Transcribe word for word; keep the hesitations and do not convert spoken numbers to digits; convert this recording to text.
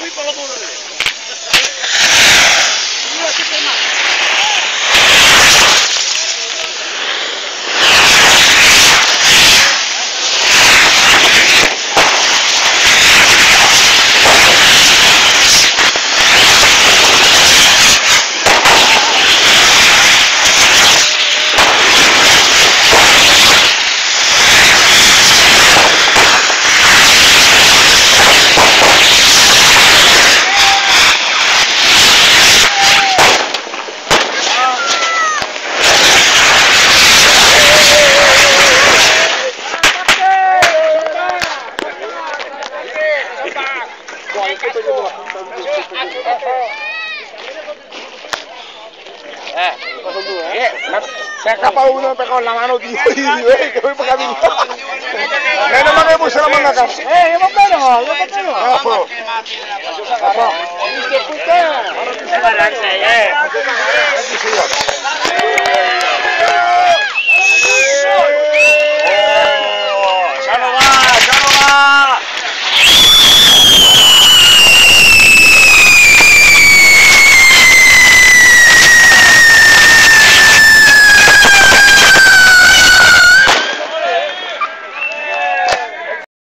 Eh, saya kapal uno pegó la mano tío y que voy para camino. Menos mal que puse la mano acá. Eh, yo me pego, yo me pego. Abajo. Abajo. ¿Qué puta?